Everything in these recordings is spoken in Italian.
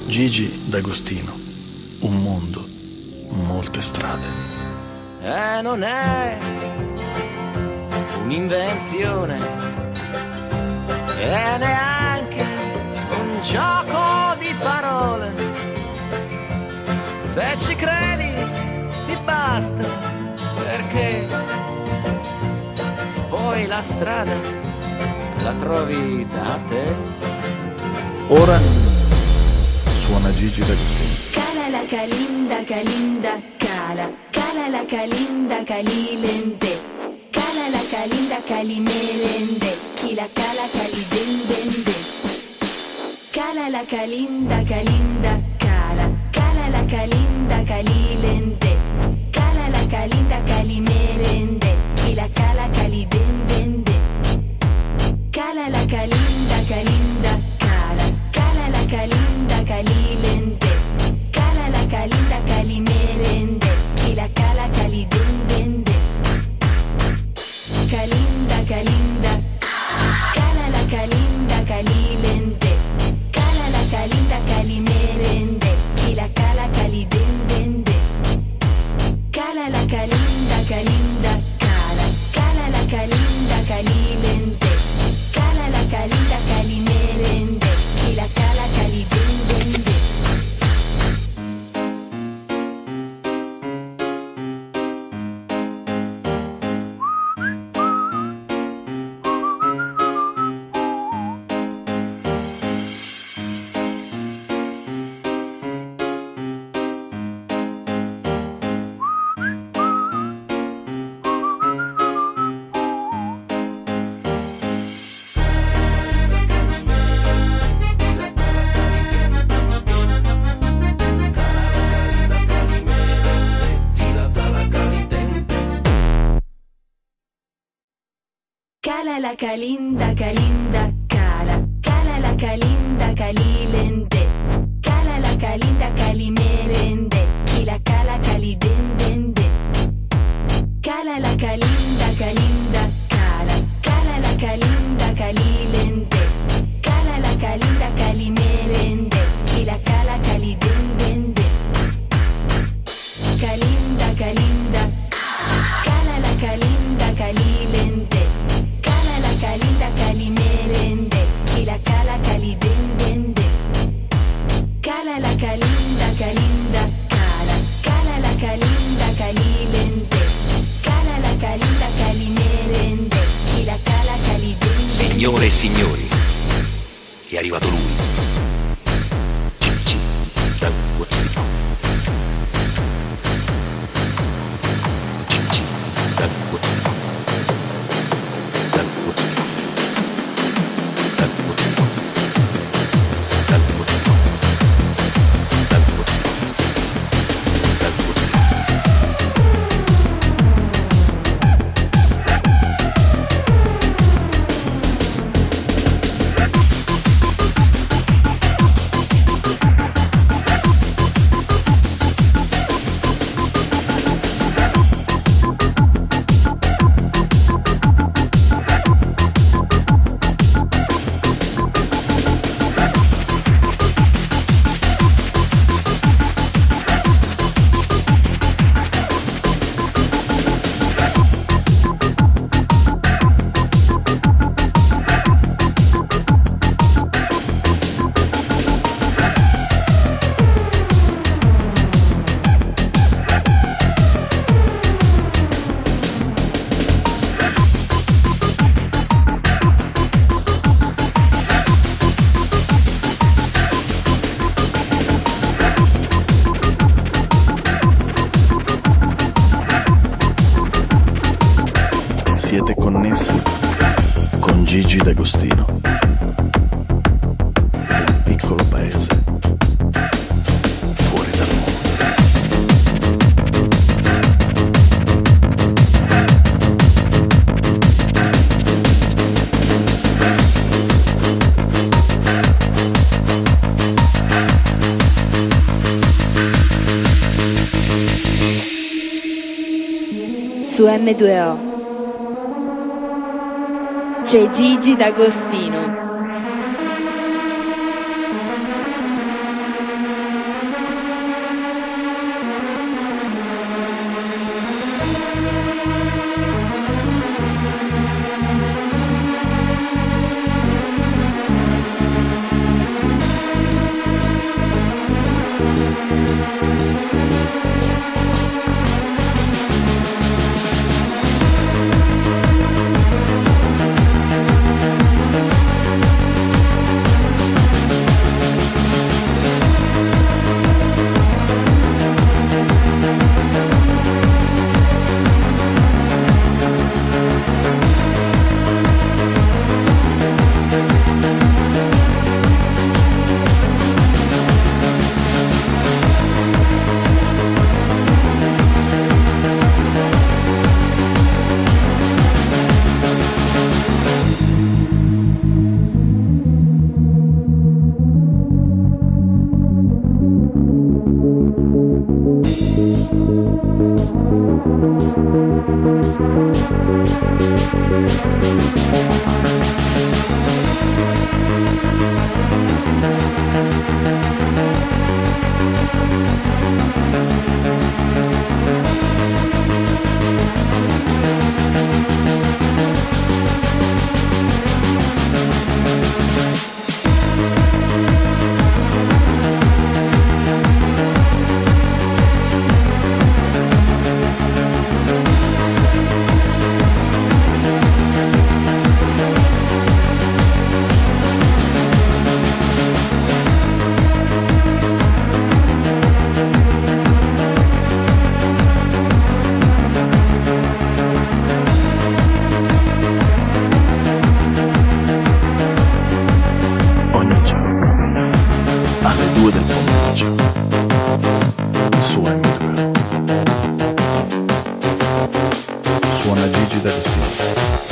Gigi D'Agostino, un mondo, molte strade. Non è un'invenzione e neanche un gioco di parole. Se ci credi ti basta, perché poi la strada la trovi da te. Ora suona Gigi D'Agostino. Cala la calinda, calinda, cala. Cala la calinda, calilente. Cala la calinda, calimelende. Chi la cala, calidendende. Cala la calinda, calinda, cala. Cala la calinda, calilente. Cala la calinda, calimelende. Chi la cala, calidendende. Cala la calinda, calinda, cala. Cala la calinda, calilente. Cala la calinda, calimelende. Chi la cala, calidendende. Calinda, calinda. Cala la calinda, calilente. Cala la calinda, calimelende. Chi la cala, calidendende. Cala la calinda, calinda, cala. Cala la calinda, calilente. Cala la calinda, calimelende. Chi la cala, calidendende. Cala la calinda, calinda, cala. Cala la calinda, calilente. Cala la calinda, calimelende. Chi la cala, calidendende. Cala la calinda, calinda, cala. Cala la calinda, calilente. Cala la calinda, calimelende. Chi la cala, calidendende. Calinda, calinda. Cala la calinda, calilente. Cala la calinda, calimelende. Chi la cala, calidendende. Cala la calinda, calinda, cala. Cala la calinda, calilente. Cala la calinda, calimelende. Chi la cala, calidendende. Signore e signori, è arrivato lui. Gigi D'Agostino. Gigi D'Agostino. D'Agostino. D'Agostino. D'Agostino. D'Agostino. D'Agostino. Siete connessi con Gigi D'Agostino. Un piccolo paese fuori dal mondo. Su M2O c'è Gigi D'Agostino. Ogni giorno alle 2 del pomeriggio su M2O suona Gigi D'Agostino.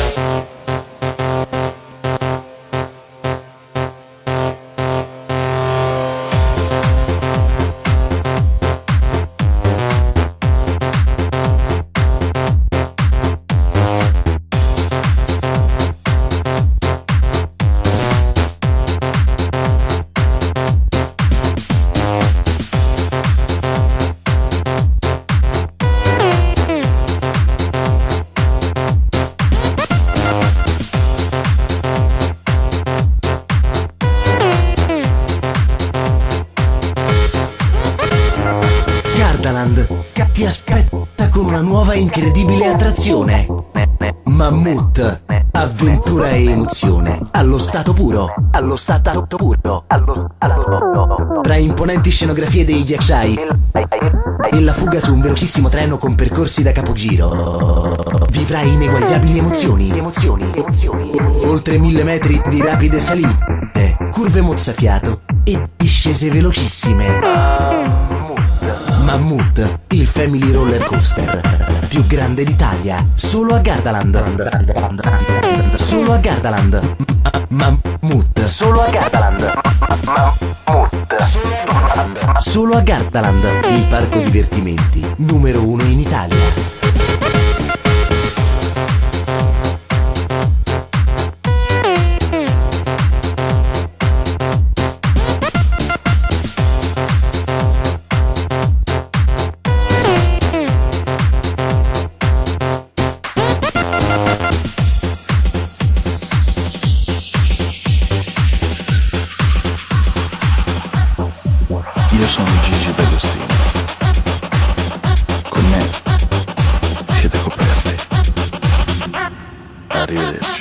Gardaland ti aspetta con una nuova e incredibile attrazione. Mammut, avventura e emozione allo stato puro. Tra imponenti scenografie dei ghiacciai e la fuga su un velocissimo treno con percorsi da capogiro, vivrai ineguagliabili emozioni. Oltre 1000 metri di rapide salite, curve mozzafiato e discese velocissime. Mammut, il family roller coaster più grande d'Italia, solo a Gardaland. Solo a Gardaland. Mammut, solo a Gardaland. Mammut, solo a Gardaland, il parco divertimenti numero 1 in Italia. Io sono Gigi D'Agostino. Con me siete coperti. Arrivederci.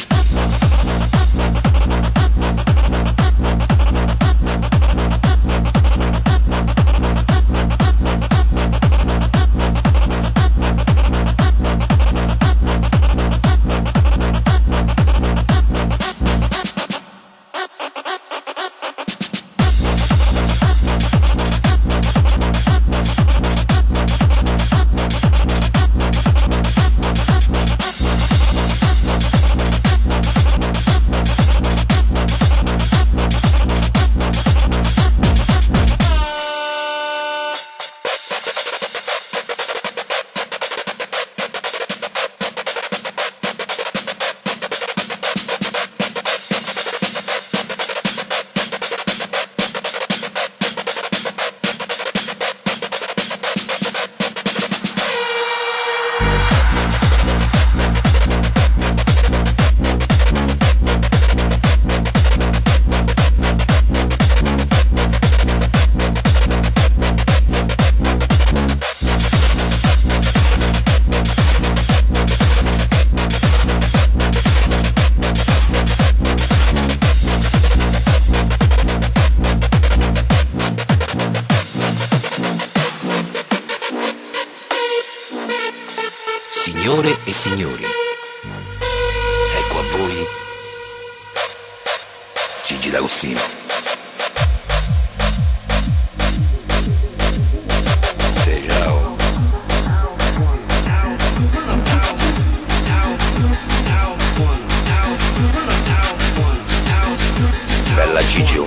Signore e signori, ecco a voi Gigi D'Agostino. Sì, ciao. Bella Gigio.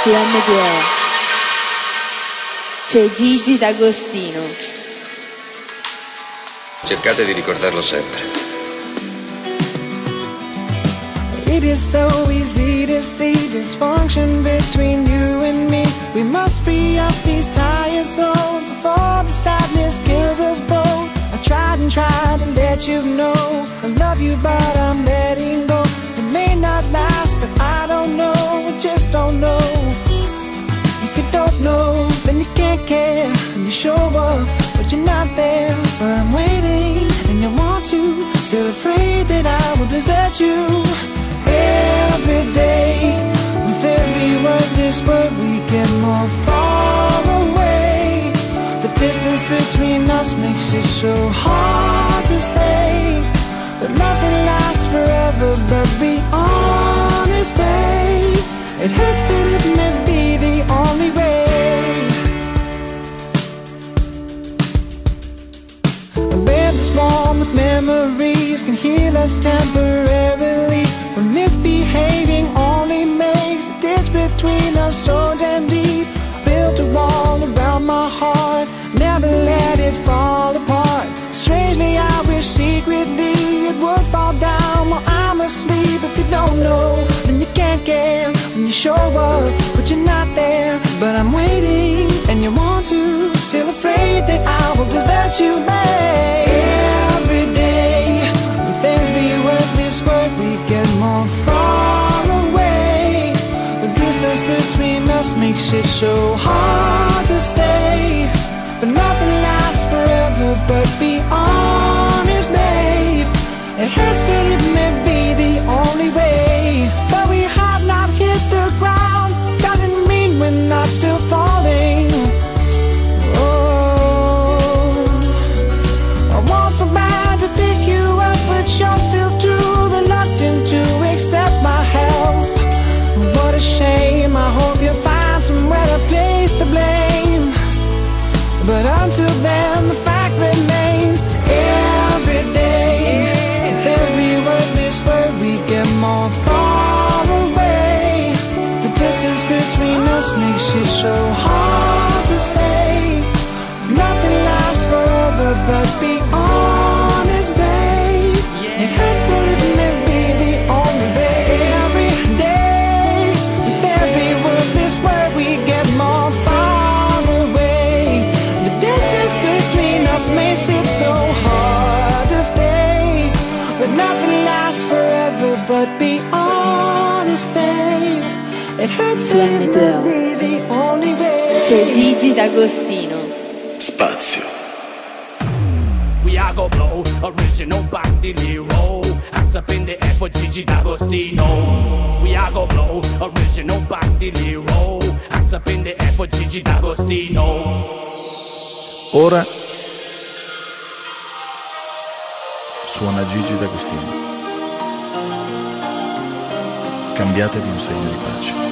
su M2O. C'è Gigi D'Agostino. Cercate di ricordarlo sempre. It is so easy to see dysfunction between you and me. We must free up these tired souls before the sadness kills us both. I tried and tried to let you know I love you, but I'm letting go. It may not last, but I don't know, I just don't know. If you don't know, then you can't care. And you show up, but you're not there. But I'm waiting, and you want to. Still afraid that I will desert you. Every day, with every word, this word, we get more far away. The distance between us makes it so hard to stay. But nothing lasts forever, but be honest, babe. It hurts, but it may be the only way. A bed that's warm with memories can heal us temporarily. When misbehaving only makes the ditch between us so damn deep. Built a wall around my heart, never let it fall apart. Strangely I wish secretly it would fall down while I'm asleep. If you don't know, then you can't care. When you show up, but you're not there. But I'm waiting, and you want to. Still afraid that I will desert you, babe. Every day, with every wordless word, we get more far away. The distance between us makes it so hard to stay. But nothing lasts forever, but be honest, babe. It hurts, but it may be the only way. But we have not hit the ground, doesn't mean we're not still falling. Oh, I want so bad to pick you up, but you're still too reluctant to accept my help. What a shame, I hope you find somewhere to place the blame. But until then, the fact remains. Every day, with every wordless word, we get more far away. The distance between us makes it so hard to stay. Nothing lasts forever, but be honest, babe. It hurts, but it may be the only way. Every day, with every wordless word, we get more far away. The distance between us makes it so hard to stay. But nothing lasts forever, but be honest, babe. It hurts, Su but it M2O. may be the only way. C'è Gigi D'Agostino. Spazio. We are go blow, original bandolero. Hands up in the air for Gigi D'Agostino. We are go blow, original bandolero. Hands up in the air for Gigi D'Agostino. Ora suona Gigi D'Agostino. Scambiatevi un segno di pace.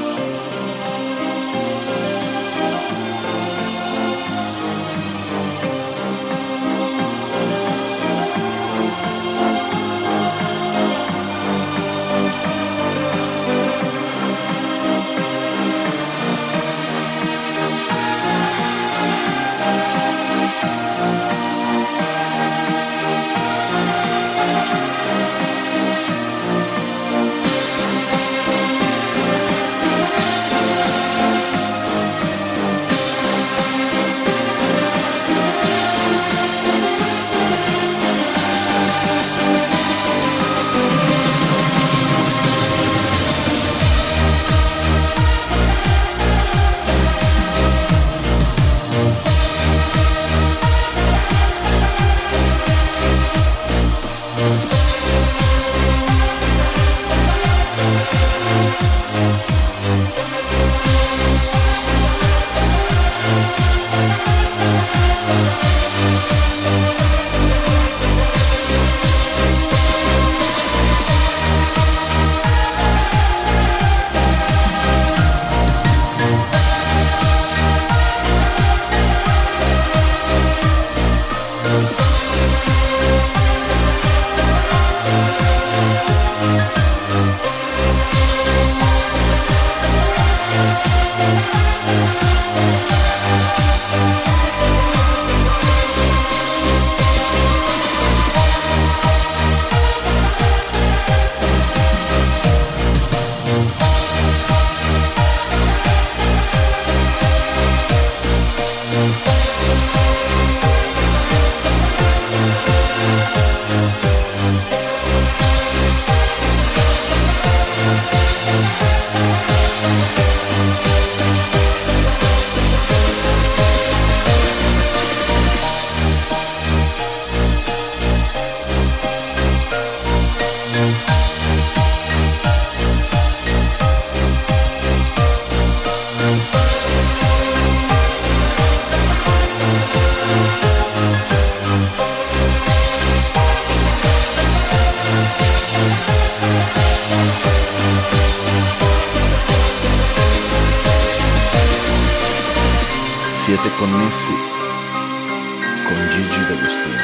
Siete connessi con Gigi D'Agostino.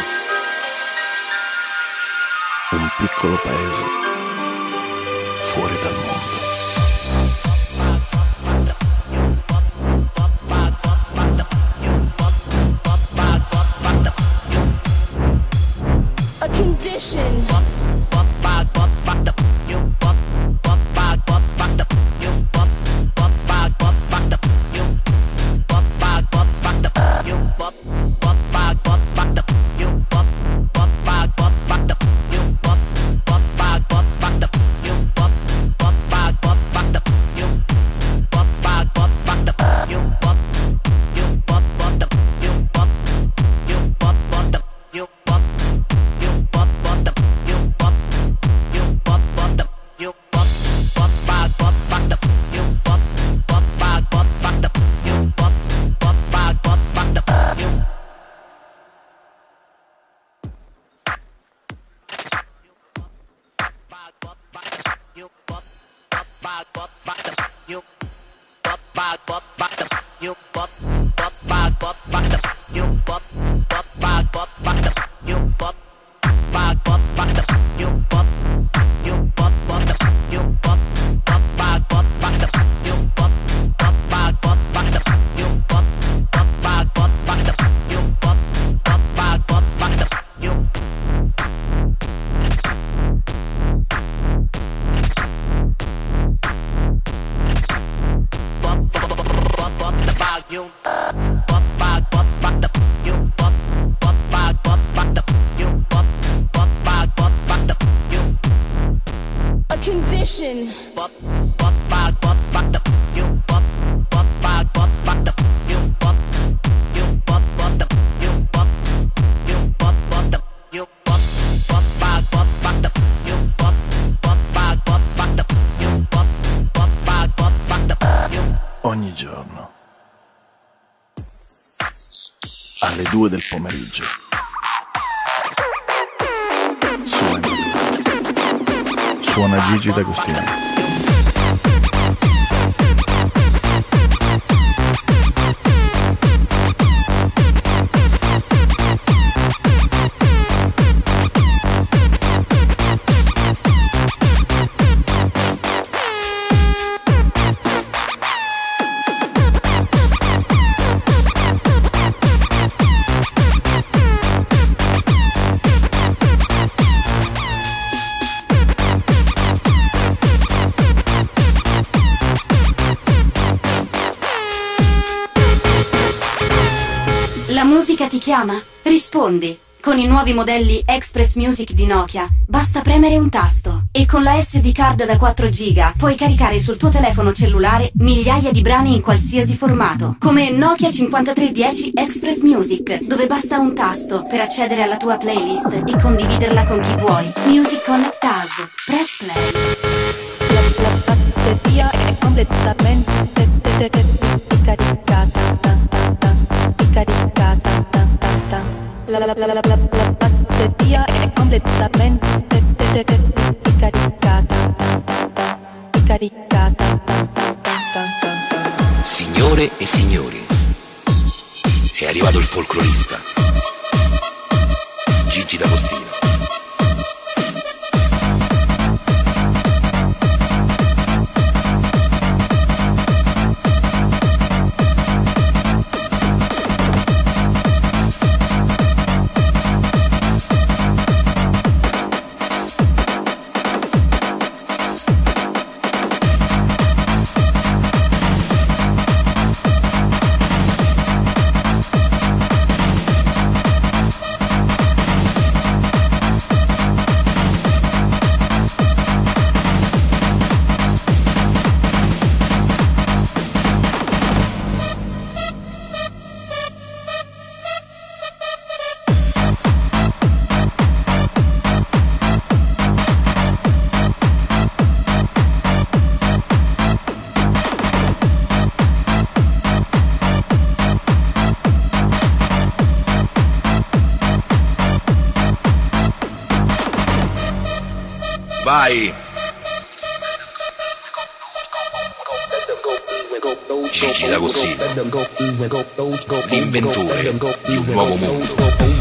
Un piccolo paese fuori dal mondo. A condition. Ogni giorno alle 2 del pomeriggio suona Gigi D'Agostino. La musica ti chiama? Rispondi. Con i nuovi modelli Express Music di Nokia basta premere un tasto e con la SD card da 4 giga puoi caricare sul tuo telefono cellulare migliaia di brani in qualsiasi formato, come Nokia 5310 Express Music, dove basta un tasto per accedere alla tua playlist e condividerla con chi vuoi. Music Connect Us. Press play. La batteria è completamente caricata. La batteria è completamente caricata. Signore e signori, è arrivato il folclorista Gigi D'Agostino. Vai! Gigi D'Agostino, l'inventore di un nuovo mondo.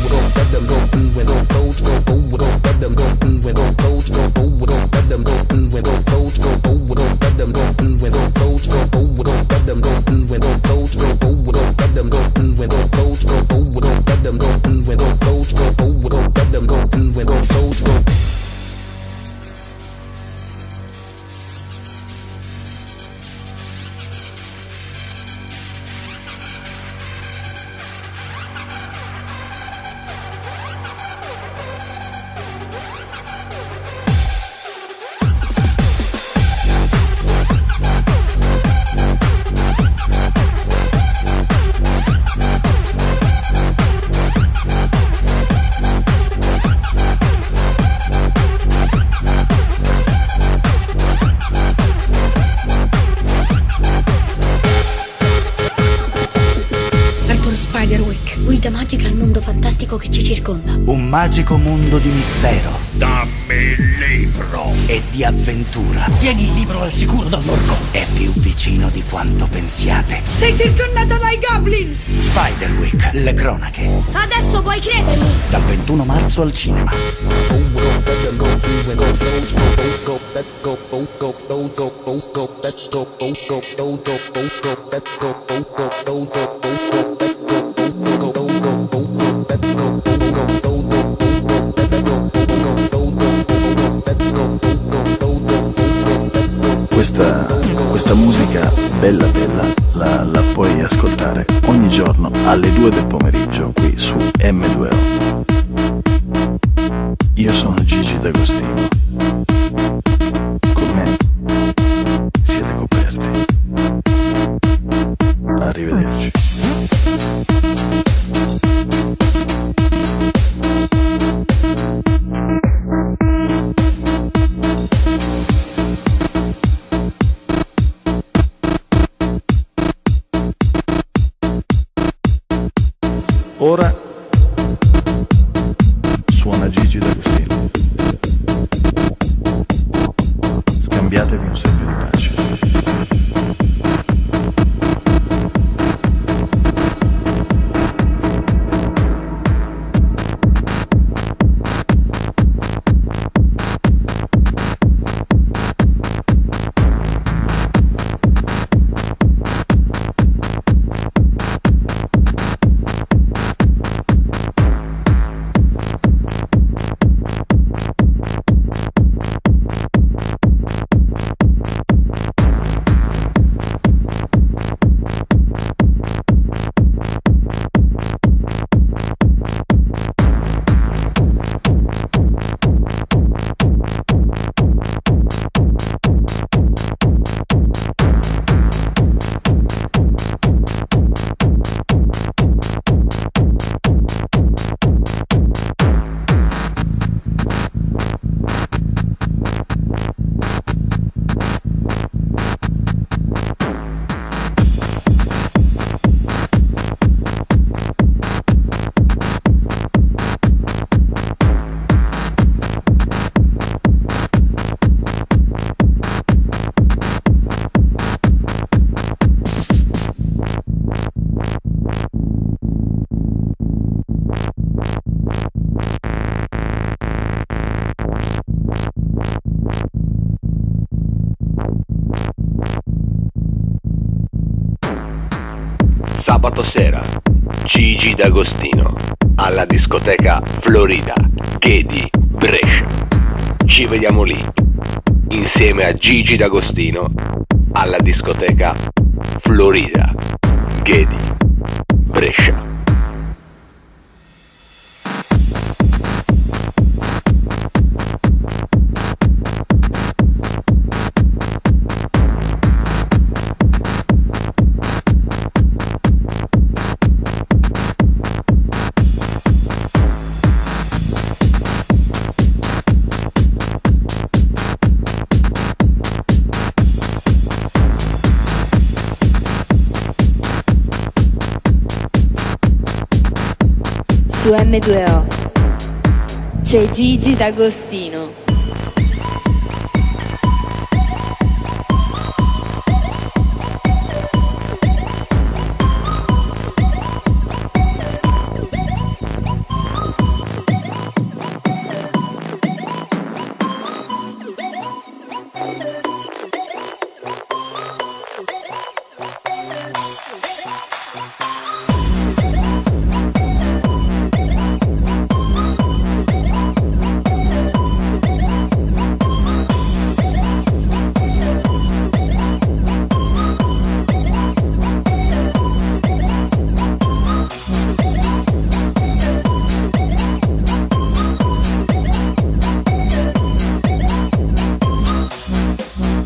Guida magica al mondo fantastico che ci circonda. Un magico mondo di mistero. Dammi il libro. E di avventura. Tieni il libro al sicuro dall'orco. È più vicino di quanto pensiate. Sei circondato dai goblin! Spiderwick, le cronache. Adesso puoi credermi! Dal 21 marzo al cinema. Questa musica bella la puoi ascoltare ogni giorno alle 2 del pomeriggio qui su M2O. Io sono Gigi D'Agostino. Con me siete coperti. Arrivederci. Ora suona Gigi D'Agostino. Scambiatevi un segno di pace. Sabato sera, Gigi D'Agostino alla discoteca Florida, Ghedi, Brescia. Ci vediamo lì, insieme a Gigi D'Agostino alla discoteca Florida, Ghedi, Brescia. Su M2O c'è Gigi D'Agostino.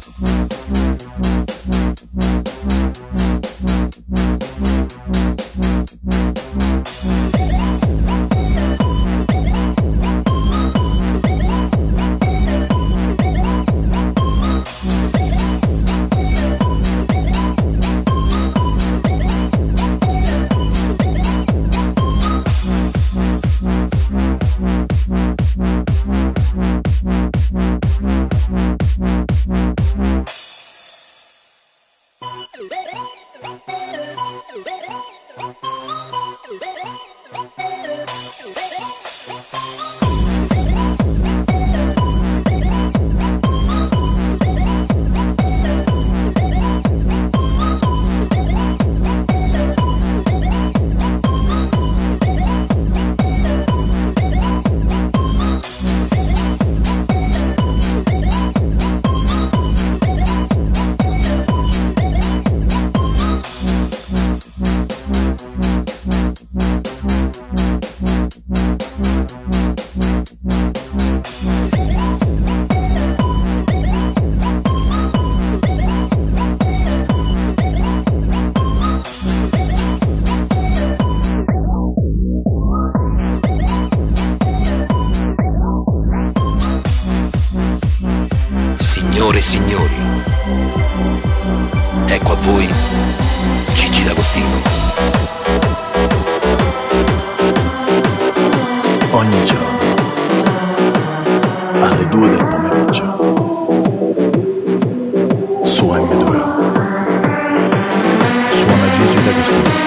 Signore e signori, ecco a voi Gigi D'Agostino. Ogni giorno alle 2 del pomeriggio su M2 suona Gigi D'Agostino.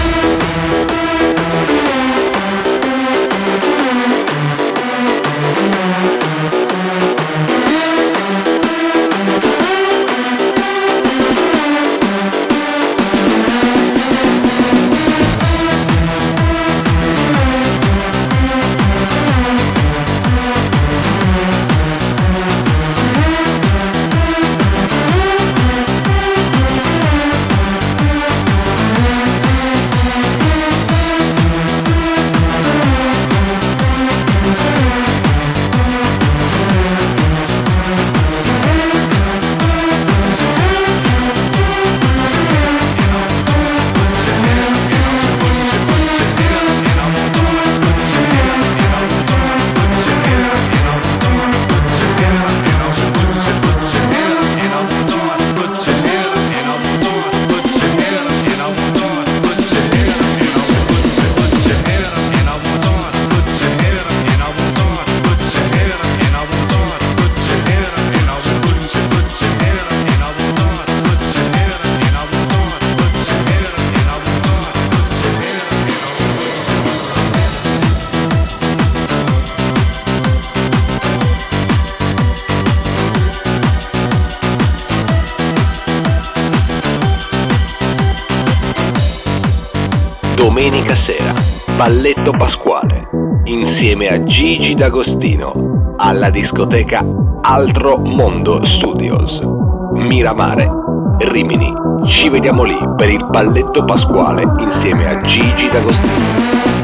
Domenica sera, Balletto Pasquale, insieme a Gigi D'Agostino, alla discoteca Altro Mondo Studios, Miramare, Rimini. Ci vediamo lì per il Balletto Pasquale insieme a Gigi D'Agostino.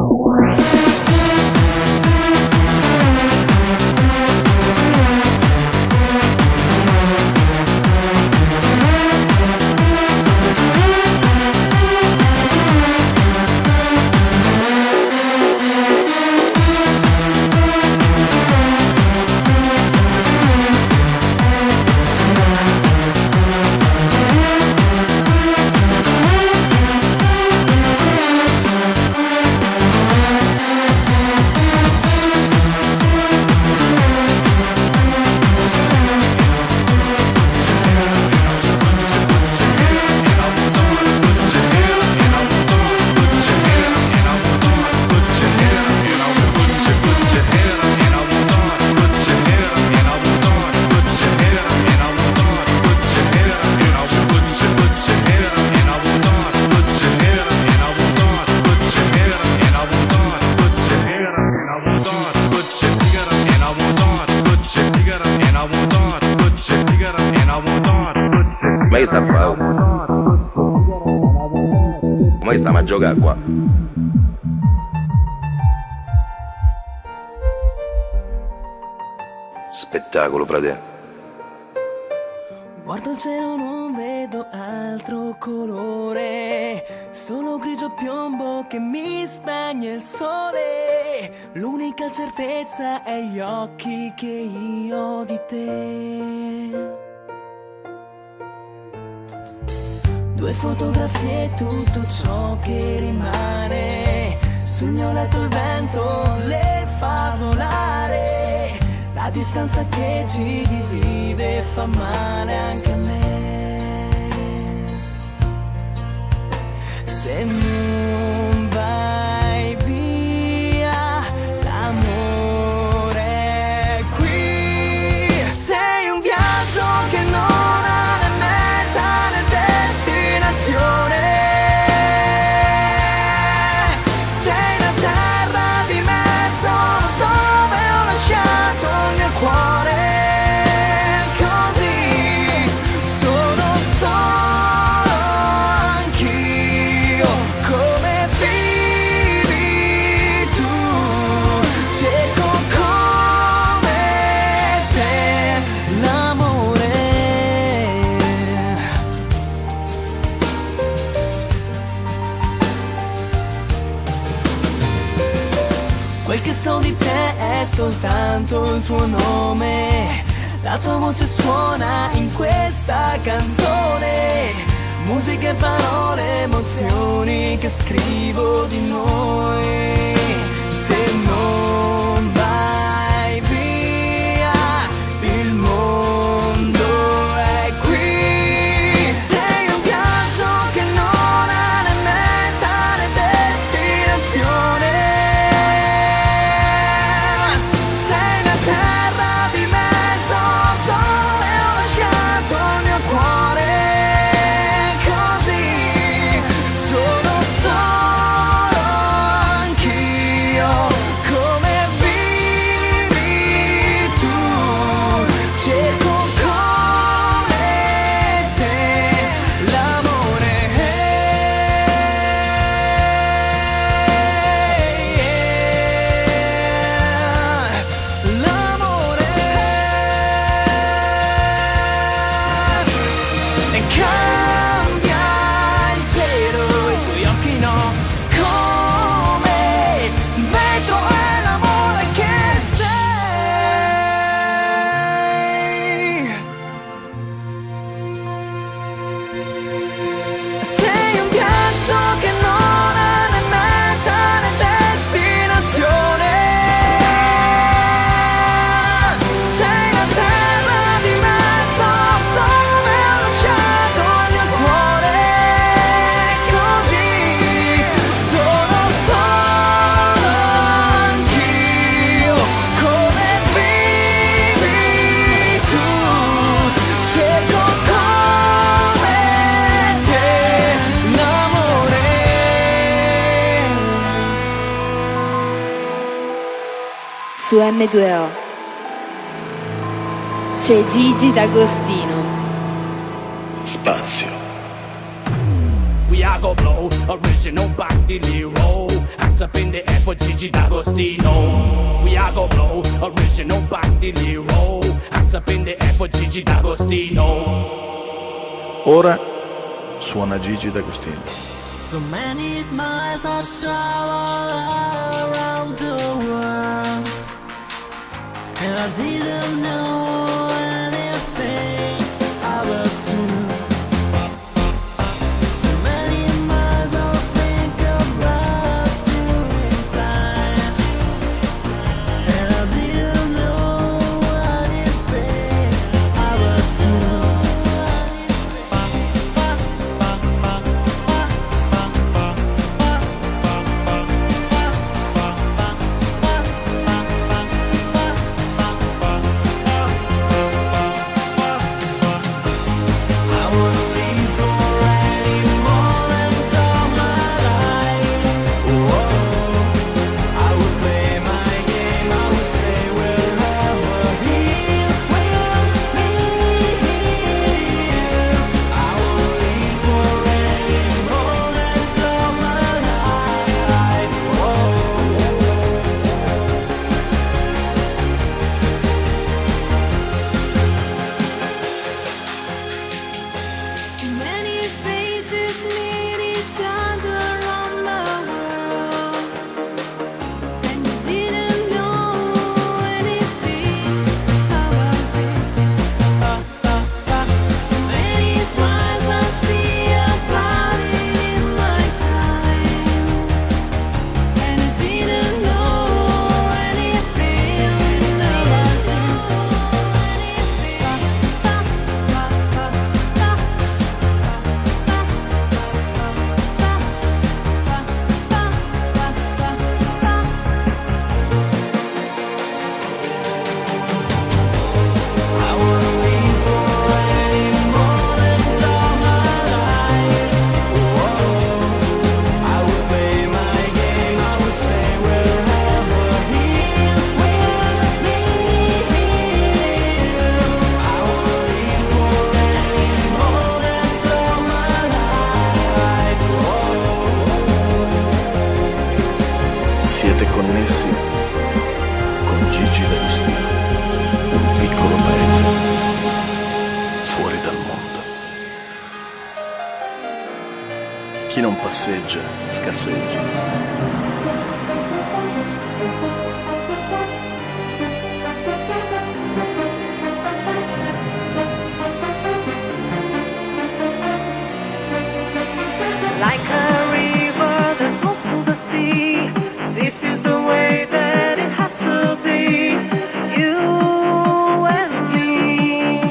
Ma che sta a fare? Come stiamo a giocare qua? Spettacolo, frate. Guardo il cielo, non vedo altro colore, solo grigio piombo che mi spegne il sole. L'unica certezza è gli occhi che io ho di te. Due fotografie e tutto ciò che rimane. Sul mio letto il vento le fa volare. La distanza che ci divide fa male anche a me. Se non vai via, l'amore è qui. Sei un viaggio che non ha né meta né destinazione. Sei la terra di mezzo dove ho lasciato il mio cuore. Così sono solo anch'io. Come vivi tu? Cerco come te l'amore. Quel che so di te è soltanto il tuo nome. La tua voce suona in questa canzone. Musica e parole, emozioni che scrivo di noi. Se non vai via, il mondo è qui. Sei un viaggio che non ha né meta né destinazione. Sei la terra di mezzo dove ho lasciato il mio cuore. Così sono solo anch'io. Come vivi tu? Cerco come te l'amore. L'amore. E cambia il cielo e i tuoi occhi no. Come il vetro è l'amore che sei. Sei un viaggio che non ha né meta né destinazione. Sei la terra di mezzo dove ho lasciato il mio cuore. Così sono solo anch'io. Come vivi tu? Cerco come te l'amore. Su M2O c'è Gigi D'Agostino. Spazio. We are go blow, original bandolero. Hands up in the air for Gigi D'Agostino. We are go blow, original bandolero. Hands up in the air for Gigi D'Agostino. Ora suona Gigi D'Agostino. So many miles I travel around the world, and I didn't know anything about you. So many miles I think about you in time, and I didn't know anything about you. connessi con Gigi D'Agostino, un piccolo paese fuori dal mondo. Chi non passeggia, scarseggia. Like a river that flows to the sea, this is the way that it has to be. You and me.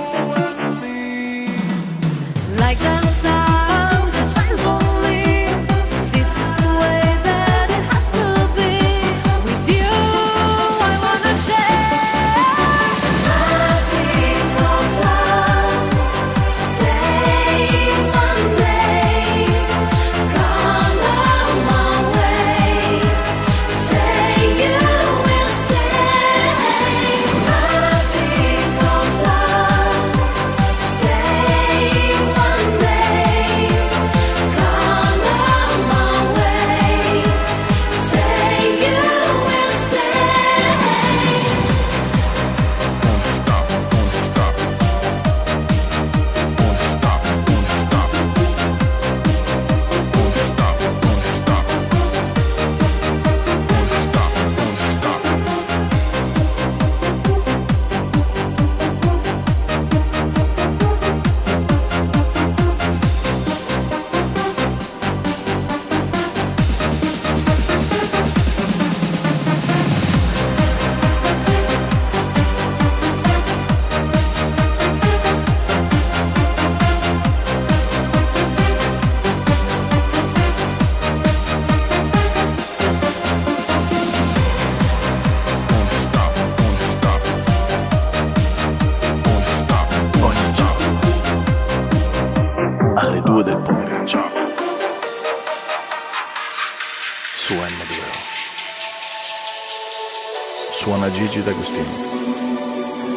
Like the sun that shines on me, this is the way that it has to be. With you, I wanna share magic of love. Stay one day, come on my way. Say you will stay. Magic of love. Stay one day, come on my way. Say you will stay. Don't stop, don't stop. Don't stop, don't stop. Don't stop, don't stop. Don't stop, don't stop. Don't stop, don't stop. Don't stop, don't stop. Alle 2 del pomeriggio su M2O suona Gigi D'Agostino.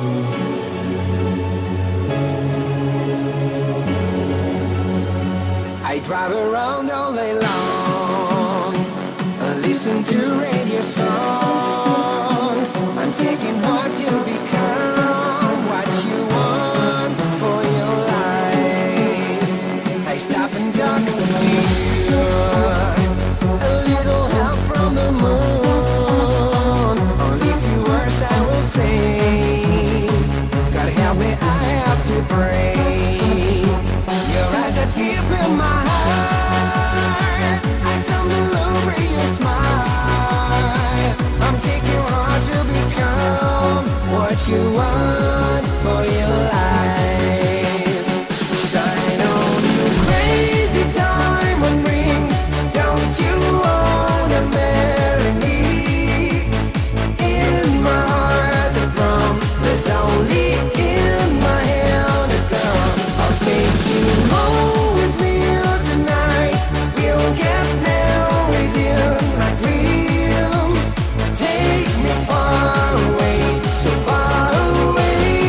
I drive around all day long, listen to radio songs. I'm taking hard to become what you want for your life. I stop and talk with you, a little help from the moon. Only few words I will say. God help me, I have to pray. Your eyes are deep in my heart. I stumble over your smile. I'm taking hard to become what you want for your life. Shine on, you crazy diamond ring. Don't you wanna marry me? In my heart the drum, there's only in my hand a gun. I'll take you home with me tonight. We'll get married in my dreams. Take me far away, so far away.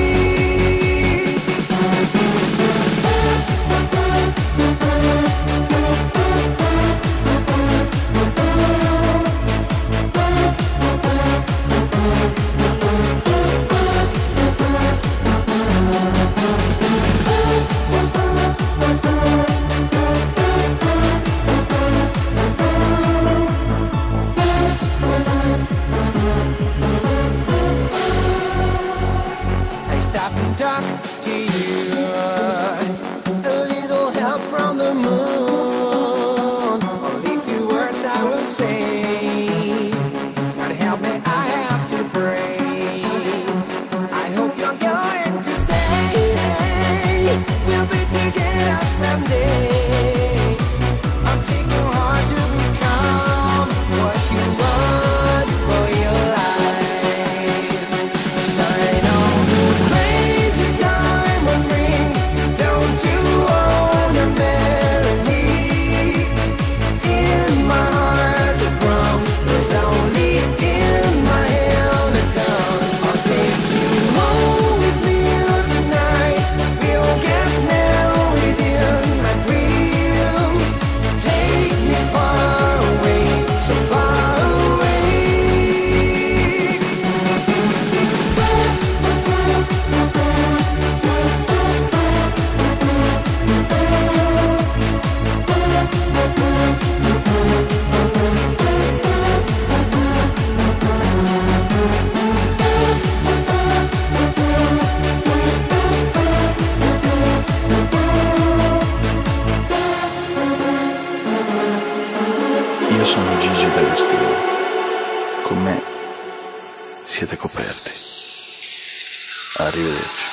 I stop and talk to you, a little help from the moon. Only few words I will say. God help me, I have to pray. I hope you're going to stay. We'll be together someday. I'm taking hard to become what you want for your life. Shine on, you crazy diamond ring. Don't you wanna marry me? In my heart the drum, there's only in my hand a gun. I'll take you home with me tonight. We'll get married in my dreams. siete coperti. Arrivederci.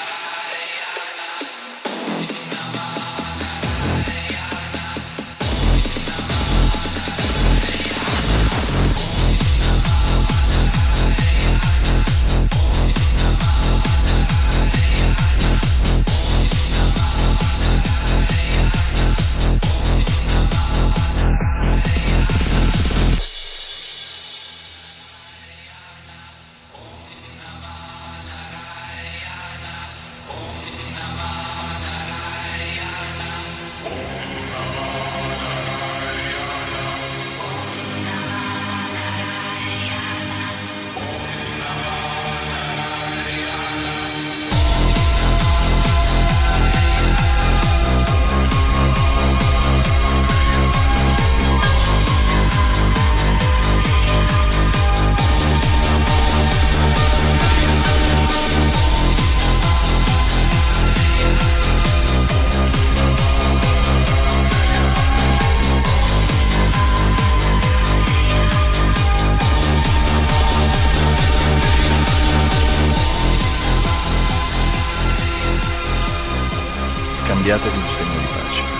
Scambiatevi un segno di pace.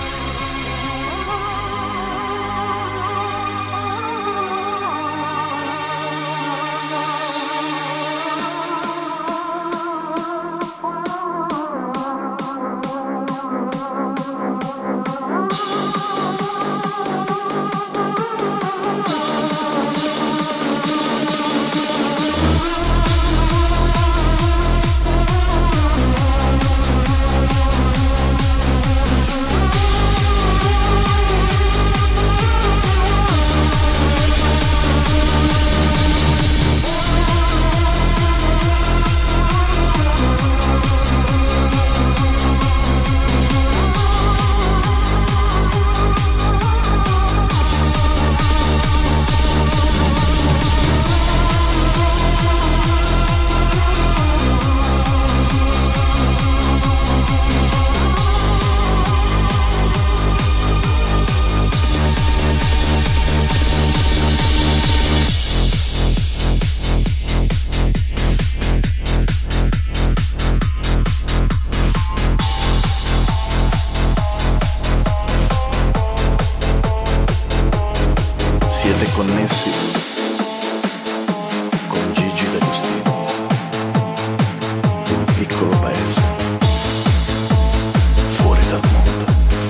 Siete connessi con Gigi D'Agostino, un piccolo paese fuori dal mondo.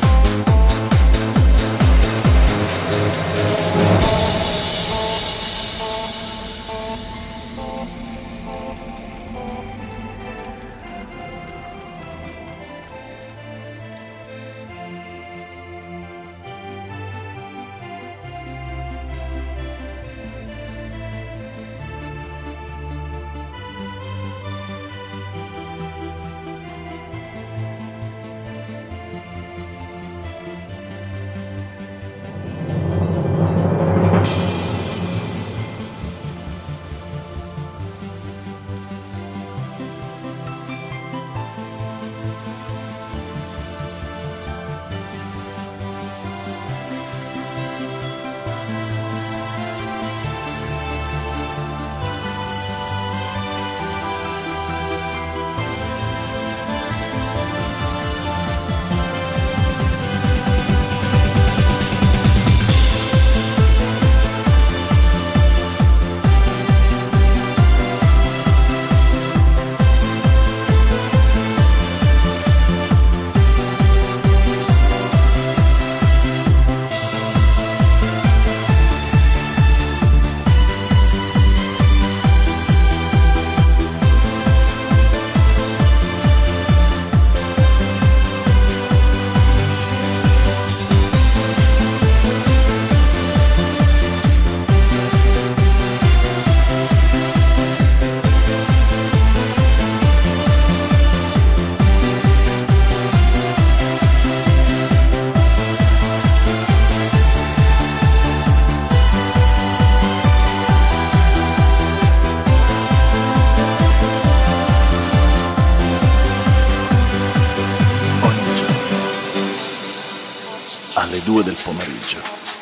Alle 2 del pomeriggio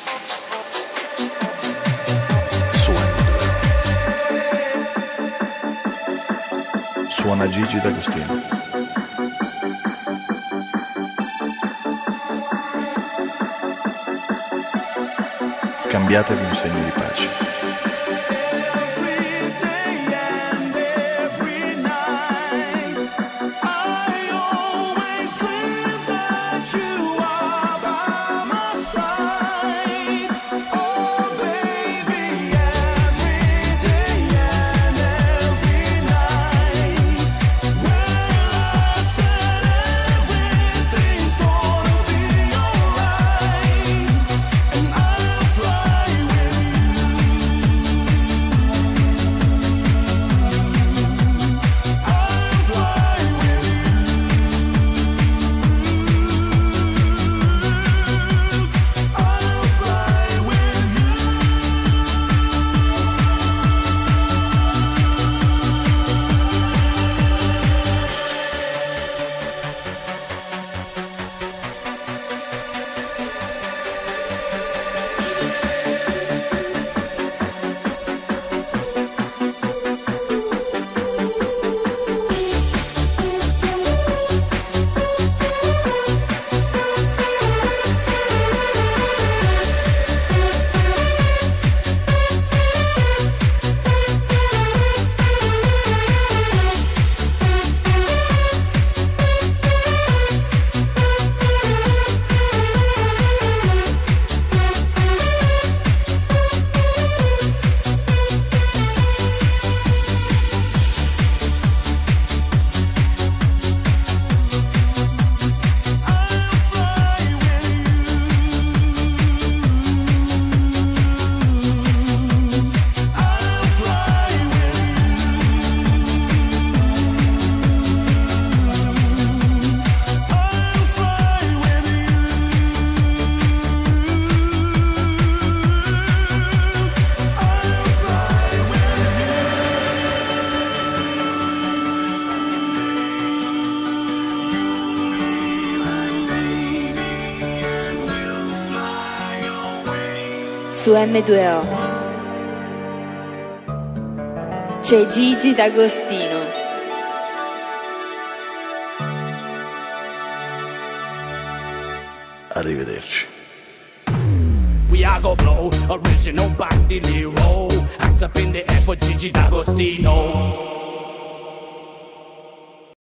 su M2. Suona Gigi D'Agostino. Scambiatevi un segno di pace. Su M2O c'è Gigi D'Agostino. Arrivederci. We are go blow, original Bandilero. Hands up in the air for Gigi D'Agostino.